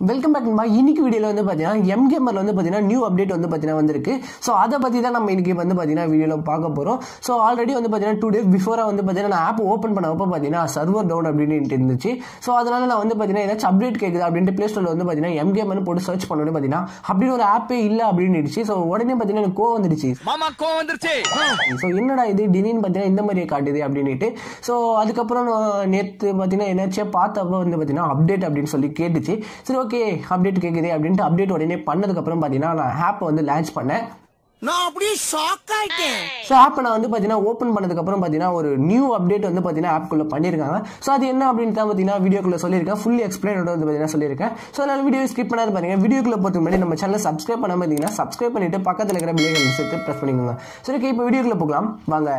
Welcome back நண்பா. இன்னைக்கு வீடியோவில் வந்து பார்த்தீங்கன்னா mGamerல வந்து பார்த்தீங்கன்னா நியூ அப்டேட் வந்து பார்த்தீங்கன்னா வந்திருக்கு. ஸோ அதை பற்றி தான் நம்ம இன்னைக்கு வந்து பார்த்தீங்கன்னா வீடியோவில் பார்க்க போகிறோம். ஸோ ஆல்ரெடி வந்து பார்த்தீங்கன்னா 2 days பிஃபோராக வந்து பார்த்தீங்கன்னா நான் ஆப் ஓப்பன் பண்ணப்போ பார்த்தீங்கன்னா சர்வர் டவுன் அப்படின்னு இருந்துச்சு. ஸோ அதனால நான் வந்து பார்த்தீங்கன்னா ஏதாச்சும் அப்டேட் கேட்குது அப்படின்ட்டு ப்ளே ஸ்டோரில் வந்து பார்த்தீங்கன்னா mGamerனு போட்டு சர்ச் பண்ணோன்னு பார்த்தீங்கன்னா அப்படின்னு ஒரு ஆப்பே இல்லை அப்படின்னு. ஸோ உடனே பார்த்தீங்கன்னா எனக்கு கோவம் வந்துடுச்சு. ஸோ என்னடா இது திடீர்னு பார்த்தீங்கன்னா இந்த மாதிரியே காட்டுது அப்படின்ட்டு. ஸோ அதுக்கப்புறம் நேற்று பார்த்தீங்கன்னா என்னாச்சும் பார்த்தப்போ வந்து பார்த்தீங்கன்னா அப்டேட் அப்படின்னு சொல்லி கேட்டுச்சு. சரி ஓகே அப்டேட் கேட்குது அப்படின்ட்டு அப்டேட் உடனே பண்ணதுக்கப்புறம் பார்த்தீங்கன்னா நான் ஆப்பை வந்து லான்ச் பண்ணேன். நான் அப்படியே ஷாக் ஆயிட்டேன். ஸோ ஆப்பை நான் வந்து பார்த்தீங்கன்னா ஓப்பன் பண்ணதுக்கப்புறம் பார்த்தீங்கன்னா ஒரு நியூ அப்டேட் வந்து பார்த்தீங்கன்னா ஆப்குள்ளே பண்ணியிருக்காங்க. ஸோ அது என்ன அப்படின்னு தான் பார்த்தீங்கன்னா வீடியோக்குள்ளே சொல்லியிருக்கேன். ஃபுல்லி எக்ஸ்பிளைனோட வந்து பார்த்தீங்கன்னா சொல்லியிருக்கேன். ஸோ அதனால் வீடியோ ஸ்கிப் பண்ணாது பாருங்க. வீடியோக்குள்ளே போகிறதுக்கு முன்னாடி நம்ம சேனலை சப்ஸ்கிரைப் பண்ணாமல் இருந்தீங்கன்னா சப்ஸ்கிரைப் பண்ணிட்டு பக்கத்தில் இருக்கிற பிள்ளைகள் சேர்த்து ப்ரெஸ் பண்ணிக்கோங்க. சரி ஓகே இப்போ வீடியோக்குள்ளே போகலாம் வாங்க.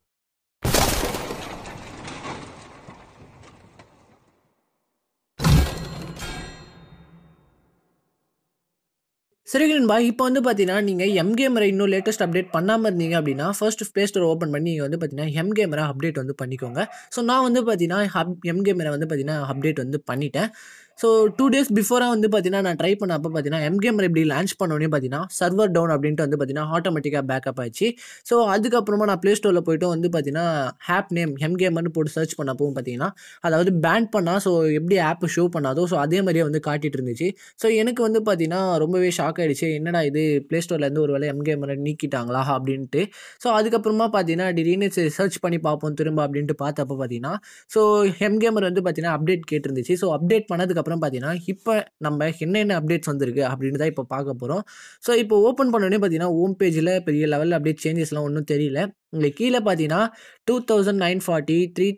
சரி நண்பா, இப்போ வந்து பார்த்தீங்கன்னா நீங்கள் mGamer இன்னும் லேட்டஸ்ட் அப்டேட் பண்ணாமல் இருந்தீங்க அப்படின்னா ஃபர்ஸ்ட் ப்ளே ஸ்டோர் ஓப்பன் பண்ணி நீங்கள் வந்து பார்த்தீங்கன்னா mGamer அப்டேட் வந்து பண்ணிக்கோங்க. ஸோ நான் வந்து பார்த்தீங்கன்னா mGamer வந்து பார்த்தீங்கன்னா அப்டேட் வந்து பண்ணிட்டேன். ஸோ 2 days பிஃபோராக வந்து பார்த்தீங்கன்னா நான் ட்ரை பண்ணப்போ பார்த்தீங்கன்னா mGamer இப்படி லான்ச் பண்ணோன்னே பார்த்தீங்கன்னா சர்வர் டவுன் அப்படின்ட்டு வந்து பார்த்தீங்கன்னா ஆட்டோமேட்டிக்காக பேக்கப் ஆச்சு. ஸோ அதுக்கப்புறமா நான் ப்ளே ஸ்டோரில் போய்ட்டு வந்து பார்த்தீங்கன்னா ஆப் நேம் mGamerனு போட்டு சர்ச் பண்ணப்பவும் பார்த்தீங்கன்னா அதாவது பேன் பண்ணால் ஸோ எப்படி ஆப் ஷோ பண்ணாதோ ஸோ அதே மாதிரியே வந்து காட்டிகிட்டு இருந்துச்சு. ஸோ எனக்கு வந்து பார்த்தீங்கன்னா ரொம்பவே ஷாக் ஆகிடுச்சு. என்னடா இது ப்ளே ஸ்டோர்லேருந்து ஒரு வேளை mGamer நீக்கிட்டாங்களா அப்படின்ட்டு. ஸோ அதுக்கப்புறமா பார்த்தீங்கன்னா திடீர்னு சர்ச் பண்ணி பார்ப்போம் திரும்ப அப்படின்ட்டு பார்த்தப்போ பார்த்தீங்கன்னா ஸோ mGamer வந்து பார்த்தீங்கன்னா அப்டேட் கேட்டிருந்துச்சு. ஸோ அப்டேட் பண்ணதுக்கப்புறம் பார்த்தீங்கன்னா இப்போ நம்ம என்னென்ன அப்டேட்ஸ் வந்திருக்கு அப்படின்னு தான் இப்போ பார்க்க போகிறோம். ஸோ இப்போ ஓப்பன் பண்ணோடனே பார்த்தீங்கன்னா ஹோம் பேஜில் பெரிய லெவலில் அப்டேட் சேஞ்சஸ்லாம் ஒன்றும் தெரியல. உங்களுக்கு கீழே பார்த்தீங்கன்னா 2940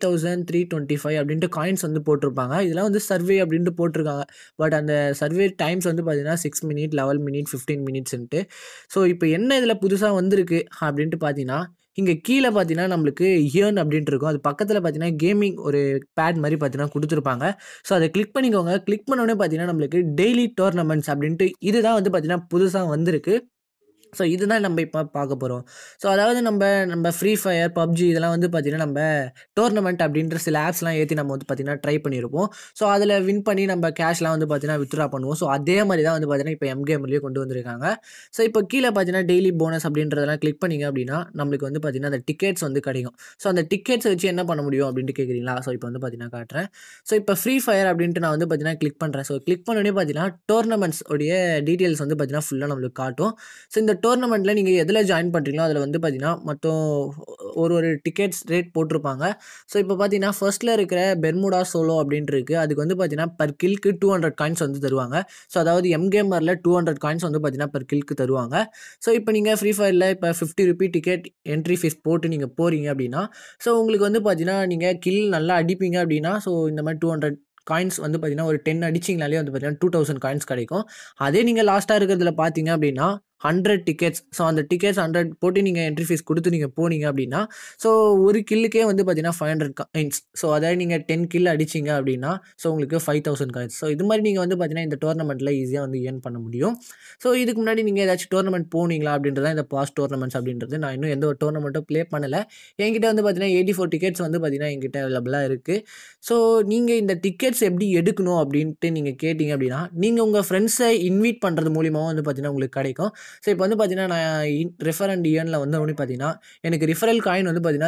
3325 அப்படின்ட்டு காயின்ஸ் வந்து போட்டிருப்பாங்க. இதெல்லாம் வந்து சர்வே அப்படின்ட்டு போட்டிருக்காங்க. பட் அந்த சர்வே டைம்ஸ் வந்து பார்த்தீங்கன்னா 6 minutes 11 minutes 15 minutesன்ட்டு. ஸோ இப்போ என்ன இதில் புதுசாக வந்திருக்கு அப்படின்ட்டு பார்த்தீங்கன்னா இங்கே கீழே பார்த்தீங்கன்னா நம்மளுக்கு இயர்ன் அப்படின்ட்டு இருக்கும். அது பக்கத்தில் பார்த்தீங்கன்னா கேமிங் ஒரு பேட் மாதிரி பார்த்தீங்கன்னா கொடுத்துருப்பாங்க. ஸோ அதை கிளிக் பண்ணிக்கோங்க. கிளிக் பண்ணோடனே பார்த்தீங்கன்னா நம்மளுக்கு டெய்லி டோர்னமெண்ட்ஸ் அப்படின்ட்டு இதுதான் வந்து பார்த்தீங்கன்னா புதுசாக வந்திருக்கு. ஸோ இதுதான் நம்ம இப்போ பார்க்க போகிறோம். ஸோ அதாவது நம்ம FreeFire PUBG இதெல்லாம் வந்து பார்த்திங்கன்னா நம்ம டோர்னமெண்ட் அப்படின்ற சில ஆப்ஸ்லாம் ஏற்றி நம்ம வந்து பார்த்திங்கன்னா ட்ரை பண்ணியிருப்போம். ஸோ அதில் வின் பண்ணி நம்ம கேஷ்லாம் வந்து பார்த்திங்கன்னா வித்ட்ரா பண்ணுவோம். ஸோ அதே மாதிரி தான் வந்து பார்த்திங்கன்னா இப்போ mGamerலேயே கொண்டு வந்திருக்காங்க. ஸோ இப்போ கீழே பார்த்தீங்கன்னா டெய்லி போனஸ் அப்படின்றதெல்லாம் கிளிக் பண்ணிங்க அப்படின்னா நம்மளுக்கு வந்து பார்த்திங்கன்னா அந்த டிக்கெட்ஸ் வந்து கிடைக்கும். ஸோ அந்த டிக்கெட்ஸை வச்சு என்ன பண்ண முடியும் அப்படின்ட்டு கேட்குறீங்களா? ஸோ இப்போ வந்து பார்த்திங்கன்னா காட்டுறேன். ஸோ இப்போ FreeFire அப்படின்ட்டு நான் வந்து பார்த்திங்கன்னா கிளிக் பண்ணுறேன். ஸோ கிளிக் பண்ணோடனே பார்த்தீங்கன்னா டோர்னமெண்ட்ஸ் உடைய டீட்டெயில்ஸ் வந்து பார்த்திங்கன்னா ஃபுல்லாக நம்மளுக்கு காட்டும். ஸோ இந்த டோர்னமெண்ட்டில் நீங்கள் எதில் ஜாயின் பண்ணுறீங்களோ அதில் வந்து பார்த்தீங்கன்னா மொத்தம் ஒரு டிக்கெட்ஸ் ரேட் போட்டிருப்பாங்க. ஸோ இப்போ பார்த்தீங்கன்னா ஃபர்ஸ்ட்டில் இருக்கிற பெர்முடா சோலோ அப்படின்ட்டு இருக்குது. அதுக்கு வந்து பார்த்தீங்கன்னா பர் கில்க்கு 200 காயின்ஸ் வந்து தருவாங்க. ஸோ அதாவது mGamerல 200 காயின்ஸ் வந்து பார்த்தீங்கன்னா பர் கில்க்கு தருவாங்க. ஸோ இப்போ நீங்கள் FreeFireல இப்போ 50 ரூபி டிக்கெட் என்ட்ரி ஃபீஸ் போட்டு நீங்கள் போகிறீங்க அப்படின்னா ஸோ உங்களுக்கு வந்து பார்த்தீங்கன்னா நீங்கள் கில் நல்லா அடிப்பீங்க அப்படின்னா ஸோ இந்த மாதிரி 200 காயின்ஸ் வந்து பார்த்தீங்கன்னா ஒரு 10 அடிச்சிங்கனாலே வந்து பார்த்தீங்கன்னா 2000 காயின்ஸ் கிடைக்கும். அதே நீங்கள் லாஸ்ட்டாக இருக்கிறதுல பார்த்தீங்க அப்படின்னா 100 டிக்கெட்ஸ். ஸோ அந்த டிக்கெட்ஸ் 100 போட்டு நீங்கள் என்ட்ரி ஃபீஸ் கொடுத்து நீங்கள் போனீங்க அப்படின்னா ஸோ ஒரு கில்லுக்கே வந்து பார்த்தீங்கன்னா 500 காயின்ஸ். ஸோ அதாவது நீங்கள் 10 கில் அடிச்சிங்க அப்படின்னா ஸோ உங்களுக்கு 5000 காயின்ஸ். ஸோ இது மாதிரி நீங்கள் வந்து பார்த்தீங்கன்னா இந்த டோர்னமெண்ட்டில் ஈஸியாக வந்து ஏர்ன் பண்ண முடியும். ஸோ இதுக்கு முன்னாடி நீங்கள் ஏதாச்சும் டோர்னமெண்ட் போனீங்களா அப்படின்றத இந்த பாஸ்ட் டோர்னமெண்ட்ஸ் அப்படின்றது நான் இன்னும் எந்த ஒரு டோர்னமெண்ட்டும் ப்ளே பண்ணலை. என்கிட்ட வந்து பார்த்தீங்கன்னா 84 டிக்கெட்ஸ் வந்து பார்த்தீங்கன்னா என்கிட்ட அவைலபிளாக இருக்குது. ஸோ நீங்கள் இந்த டிக்கெட்ஸ் எப்படி எடுக்கணும் அப்படின்ட்டு நீங்கள் கேட்டிங்க அப்படின்னா நீங்கள் உங்கள் ஃப்ரெண்ட்ஸை இன்வைட் பண்ணுறது மூலியமாக வந்து பார்த்தீங்கன்னா உங்களுக்கு கிடைக்கும். ஸோ இப்போ வந்து பார்த்தீங்கன்னா நான் ரெஃபர் அண்ட் இயர்னில் வந்து பார்த்தீங்கன்னா எனக்கு ரிஃபரல் காயின் வந்து பார்த்தீங்கன்னா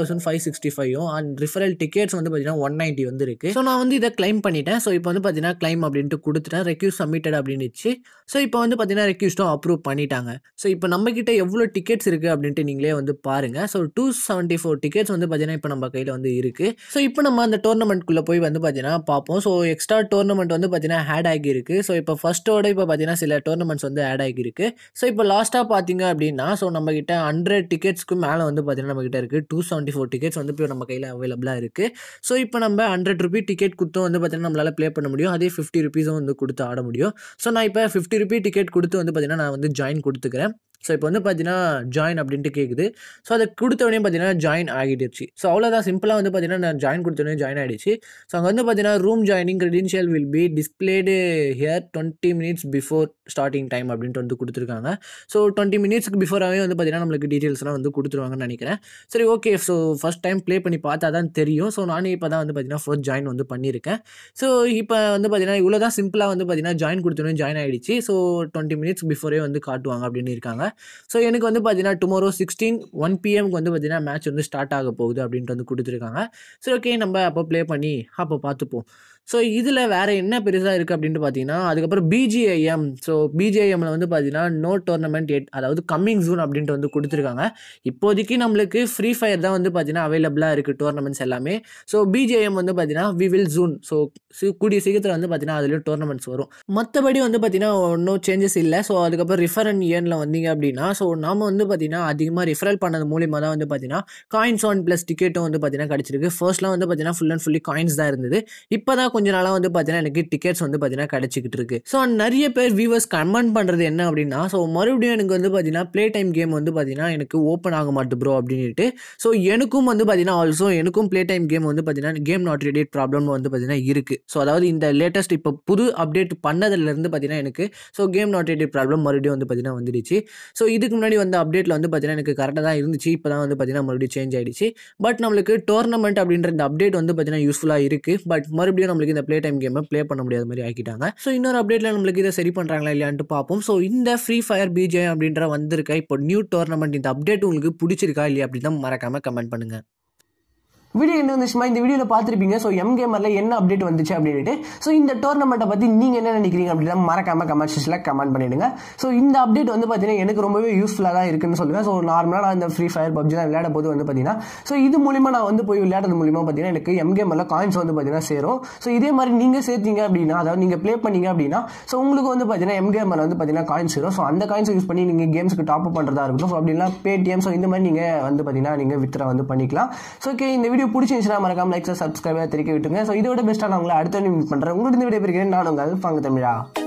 3565 அண்ட் ரிஃபரல் டிக்கெட்ஸ் வந்து பார்த்தீங்கன்னா 190 வந்து இருக்குது. ஸோ நான் வந்து இதை கிளைம் பண்ணிட்டேன். ஸோ இப்போ வந்து பார்த்தீங்கன்னா கிளைம் அப்படின்ட்டு கொடுத்துட்டேன். ரெக்யூஸ் சப்மிட்டட் அப்படின்னுச்சு. ஸோ இப்போ வந்து பார்த்தீங்கன்னா ரெக்யூஸ்டும் அப்ரூவ் பண்ணிட்டாங்க. ஸோ இப்போ நம்மக்கிட்ட எவ்வளோ டிக்கெட்ஸ் இருக்குது அப்படின்ட்டு நீங்களே வந்து பாருங்கள். ஸோ 274 டிக்கெட்ஸ் வந்து பார்த்தீங்கன்னா இப்போ நம்ம கையில் வந்து இருக்குது. ஸோ இப்போ நம்ம அந்த டோர்னமெண்ட்குள்ளே போய் வந்து பார்த்தீங்கன்னா பார்ப்போம். ஸோ எக்ஸ்ட்ரா டோர்னமெண்ட் வந்து பார்த்தீங்கன்னா ஆட் ஆகியிருக்கு. ஸோ இப்போ ஃபர்ஸ்ட்டோட இப்போ பார்த்தீங்கன்னா சில டோர்னமெண்ட்ஸ் வந்து ஆட் ஆகியிருக்கு. ஸோ இப்போ லாஸ்ட்டாக பார்த்தீங்க அப்படின்னா ஸோ நம்மக்கிட்ட 100 டிக்கெட்ஸ்க்கு மேலே வந்து பார்த்தீங்கன்னா நம்மக்கிட்ட இருக்குது 274 டிக்கெட்ஸ் வந்து இப்போ நம்ம கையில் அவைலபிளாக இருக்குது. ஸோ இப்போ நம்ம 100 ரூபி டிக்கெட் கொடுத்தும் வந்து பார்த்தீங்கன்னா நம்மளால் ப்ளே பண்ண முடியும். அதே 50 ருபீஸும் வந்து கொடுத்து ஆட முடியும். ஸோ நான் இப்போ 50 ரூபி டிக்கெட் கொடுத்து வந்து பார்த்தீங்கன்னா நான் வந்து ஜாயின் கொடுத்துக்கிறேன். ஸோ இப்போ வந்து பார்த்தீங்கன்னா ஜாயின் அப்படின்ட்டு கேட்குது. ஸோ அதை கொடுத்தோடனே பார்த்தீங்கன்னா ஜாயின் ஆகிடுச்சு. ஸோ அவ்வளோதான் சிம்பிளாக வந்து பார்த்தீங்கன்னா நான் ஜாயின் கொடுத்தோடனே ஜாயின் ஆகிடுச்சு. ஸோ அங்கே வந்து பார்த்தீங்கன்னா room joining credential will be displayed here 20 minutes before starting time அப்படின்ட்டு வந்து கொடுத்துருக்காங்க. ஸோ 20 minutesக்கு பிஃபோராகவே வந்து பார்த்தீங்கன்னா நம்மளுக்கு டீட்டெயில்ஸ்லாம் வந்து கொடுத்துருவாங்கன்னு நினைக்கிறேன். சரி okay. So first time play பண்ணி பார்த்தா தான் தெரியும். ஸோ நானே இப்போ தான் வந்து பார்த்தீங்கன்னா ஃபர்ஸ்ட் ஜாயின் வந்து பண்ணியிருக்கேன். ஸோ இப்போ வந்து பார்த்தீங்கன்னா இவ்வளோ தான் சிம்பிளாக வந்து பார்த்தீங்கன்னா ஜாயின் கொடுத்தோடனே ஜாயின் ஆகிடுச்சு. ஸோ 20 minutes பிஃபோரே வந்து காட்டுவாங்க அப்படின்னு இருக்காங்க. ஸோ எனக்கு வந்து பார்த்தீங்கன்னா டுமாரோ 1 PM வந்து பார்த்தீங்கன்னா மேட்ச் வந்து ஸ்டார்ட் ஆக போகுது அப்படின்ட்டு வந்து கொடுத்துருக்காங்க. சரி ஓகே நம்ம அப்போ ப்ளே பண்ணி அப்போ பார்த்துப்போம். ஸோ இதில் வேறு என்ன பெருசாக இருக்குது அப்படின்ட்டு பார்த்தீங்கன்னா அதுக்கப்புறம் பிஜிஐஎம். ஸோ பிஜிஐஎம்மில் வந்து பார்த்தீங்கன்னா நோ டோர்னமெண்ட் எட், அதாவது கம்மிங் ஜூன் அப்படின்ட்டு வந்து கொடுத்துருக்காங்க. இப்போதைக்கு நம்மளுக்கு ஃப்ரீ ஃபயர் தான் வந்து பார்த்தீங்கன்னா அவைலபிளாக இருக்குது டோர்னமெண்ட்ஸ் எல்லாமே. ஸோ பிஜிஐஎம் வந்து பார்த்தீங்கன்னா வி வில் ஜூன். ஸோ கூடிய சீக்கிரத்தில் வந்து பார்த்தீங்கன்னா அதுலேயும் டோர்னமெண்ட்ஸ் வரும். மற்றபடி வந்து பார்த்தீங்கன்னா ஒன்றும் சேஞ்சஸ் இல்லை. ஸோ அதுக்கப்புறம் ரிஃபர் அண்ட் ஏர்னில் வந்தீங்க அப்படின்னா ஸோ நாம் வந்து பார்த்தீங்கன்னா அதிகமாக ரிஃபரல் பண்ணது மூலிமா தான் வந்து பார்த்தீங்கன்னா காயின்ஸ் ஒன் ப்ளஸ் டிக்கெட்டும் வந்து பார்த்தீங்கன்னா கிடச்சிருக்கு. ஃபர்ஸ்ட்லாம் வந்து பார்த்தீங்கன்னா ஃபுல் அண்ட் ஃபுல்லி காயின்ஸ் தான் இருந்தது. இப்போ தான் கொஞ்ச நாளாக வந்து பார்த்தீங்கன்னா எனக்கு டிக்கெட்ஸ் வந்து பார்த்தீங்கன்னா கிடச்சிக்கிட்டு இருக்கு. ஸோ நிறைய பேர் வியூவர்ஸ் கமெண்ட் பண்ணுறது என்ன அப்படின்னா ஸோ மறுபடியும் எனக்கு வந்து பார்த்தீங்கன்னா ப்ளே டைம் கேம் வந்து பார்த்தீங்கன்னா எனக்கு ஓப்பன் ஆக மாட்டுது ப்ரோ அப்படின்ட்டு. ஸோ எனக்கும் வந்து பார்த்தீங்கன்னா ஆல்சோ எனக்கும் ப்ளே டைம் கேம் வந்து பார்த்தீங்கன்னா கேம் நாட் ரெடி ப்ராப்ளம் வந்து பார்த்தீங்கன்னா இருக்குது. ஸோ அதாவது இந்த லேட்டஸ்ட் இப்போ புது அப்டேட் பண்ணதுலேருந்து பார்த்தீங்கன்னா எனக்கு so game not ready problem மறுபடியும் வந்து பார்த்தீங்கன்னா வந்துடுச்சு. ஸோ இதுக்கு முன்னாடி வந்து அப்டேட்டில் வந்து பார்த்தீங்கன்னா எனக்கு கரெக்டாக தான் இருந்துச்சு. இப்போ தான் வந்து பார்த்தீங்கன்னா மறுபடியும் சேஞ்ச் ஆகிடுச்சு. பட் நம்மளுக்கு டோர்னமெண்ட் அப்படின்ற இந்த அப்டேட் வந்து பார்த்தீங்கன்னா யூஸ்ஃபுல்லாக இருக்குது. பட் மறுபடியும் நம்மளுக்கு இந்த ப்ளே டைம் கேமை ப்ளே பண்ண முடியாத மாதிரி ஆக்கிட்டாங்க. ஸோ இன்னொரு அப்டேட்டில் நம்மளுக்கு இதை சரி பண்ணுறாங்களா இல்லையான்ட்டு பார்ப்போம். ஸோ இந்த ஃப்ரீ ஃபயர் பிஜே அப்படின்ற வந்திருக்க இப்போ நியூ டோர்னமெண்ட் இந்த அப்டேட் உங்களுக்கு பிடிச்சிருக்கா இல்லையா அப்படின்னு தான் மறக்காமல் கமெண்ட் பண்ணுங்கள். வீடியோ என்ன வந்துச்சுமா இந்த வீடியோவில் பார்த்துருப்பீங்க. ஸோ mGamerல என்ன அப்டேட் வந்துச்சு அப்படின்ட்டு. ஸோ இந்த டோர்னமெண்ட்டை பற்றி நீங்கள் என்ன நினைக்கிறீங்க அப்படின்னா மறக்காம கமெண்ட் செக்ஷனில் கமெண்ட் பண்ணிடுங்க. ஸோ இந்த அப்டேட் வந்து பார்த்தீங்கன்னா எனக்கு ரொம்பவே யூஸ்ஃபுல்லாக தான் இருக்குன்னு சொல்லுவேன். ஸோ நார்மலாக நான் இந்த ஃப்ரீ ஃபயர் பப்ஜிலாம் விளையாட போது வந்து பார்த்தீங்கன்னா ஸோ இது மூலிமா நான் வந்து போய் விளையாடுறது மூலிமா பார்த்தீங்கன்னா எனக்கு mGamerல காயின்ஸ் வந்து பார்த்தீங்கன்னா சேரும். ஸோ இதே மாதிரி நீங்கள் சேர்த்தீங்க அப்படின்னா அதாவது நீங்கள் ப்ளே பண்ணீங்க அப்படின்னா ஸோ உங்களுக்கு வந்து பார்த்தீங்கன்னா mGamerல வந்து பார்த்தீங்கன்னா காயின்ஸ் சேரும். ஸோ அந்த காயின்ஸ் யூஸ் பண்ணி நீங்கள் கேம்ஸ்க்கு டாப் அப் பண்ணுறதா இருக்கட்டும். ஸோ அப்படின்னா Paytm ஸோ இந்த மாதிரி நீங்கள் வந்து பார்த்தீங்கன்னா நீங்கள் வித்ரா வந்து பண்ணிக்கலாம். ஸோ ஓகே இந்த வீடியோ பிடிச்சிருந்துச்சுன்னா மறக்காம லைக் சப்ஸ்கிரைப் தெரிவிக்க விட்டுங்க. ஸோ இதோட பெஸ்ட்டாக நான் உங்களை அடுத்த மீட் பண்ணுறேன். உங்களுக்கு இந்த வீடியோ பிடிக்கிறேன். நான் உங்கள் Vangatamizha.